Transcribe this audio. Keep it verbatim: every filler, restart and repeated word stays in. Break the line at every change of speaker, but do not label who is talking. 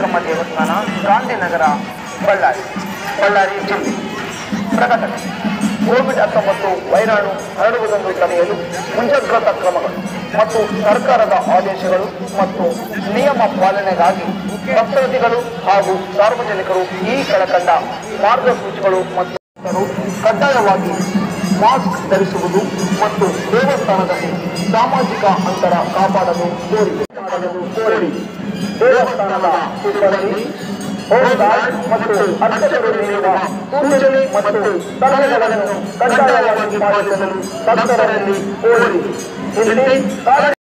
ದುರ್ಗಮ್ಮ ದೇವಸ್ಥಾನ, ಗಾಂಧಿನಗರ, ಬಳ್ಳಾರಿ ಬಳ್ಳಾರಿ ಜಿಲ್ಲೆ. ಪ್ರಕಟಣೆ: ಕೋವಿಡ್ ಹತ್ತೊಂಬತ್ತು ವೈರಾಣು ಹರಡುವುದನ್ನು ತಡೆಯಲು ಮುಂಜಾಗ್ರತಾ ಕ್ರಮಗಳು ಮತ್ತು ಸರ್ಕಾರದ ಆದೇಶಗಳು ಮತ್ತು ನಿಯಮ ಪಾಲನೆಗಾಗಿ ಭಕ್ತಾದಿಗಳು ಹಾಗೂ ಸಾರ್ವಜನಿಕರು ಈ ಕೆಳಕಂಡ ಮಾರ್ಗಸೂಚಿಗಳು ಮತ್ತು ಕಡ್ಡಾಯವಾಗಿ ಮಾಸ್ಕ್ ಧರಿಸುವುದು ಮತ್ತು ದೇವಸ್ಥಾನದಲ್ಲಿ ಸಾಮಾಜಿಕ ಅಂತರ ಕಾಪಾಡಲು ಕೋರಿ ದೇವಸ್ಥಾನದ ಸಿಬ್ಬಂದಿ, ಹೋಮ್ಗಾರ್ಡ್ ಮತ್ತು ಅರ್ಚಕರು ನೀಡುವ ಸೂಚನೆ ಮತ್ತು ಸಲಹೆಗಳನ್ನು ಕಡ್ಡಾಯವಾಗಿ ಪಾಲಿಸಲು ಭಕ್ತರಲ್ಲಿ ಕೋರಿ. ಇಲ್ಲಿ